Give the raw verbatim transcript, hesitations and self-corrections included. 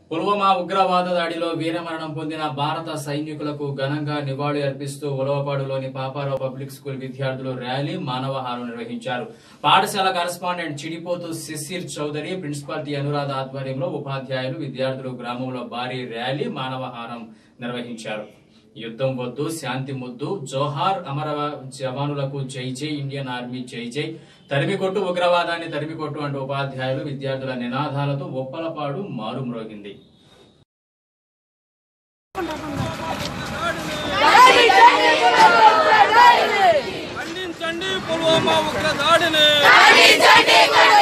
పుల్వామా ఉగ్రవాద దాడిలో వీరమరణం పొందిన భారత సైనికులకు ఘనంగా నివాళి అర్పిస్తూ ఉలవపాడులోని పాపారావు పబ్లిక్ స్కూల్ విద్యార్థులు ర్యాలీ మానవహారం నిర్వహించారు. పాఠశాల correspondent Chidipothu Shishir Chowdary, principal T Anuradha ఆధ్వర్యంలో ఉపాధ్యాయులు, విద్యార్థులు గ్రామంలో భారీ ర్యాలీ మానవహారం నిర్వహించారు. యుద్ధం వద్దు, శాంతి ముద్దు, జోహార్ అమర జవానులకు జై జై, ఇండియన్ ఆర్మీ జై జై, తరిమికొట్టు ఉగ్రవాదాన్ని తరిమికొట్టు అంటూ ఉపాధ్యాయులు, విద్యార్థుల నినాదాలతో ఉప్పలపాడు మారుమ్రోగింది. ఖండించండి పుల్వామా ఉగ్రదాడిని.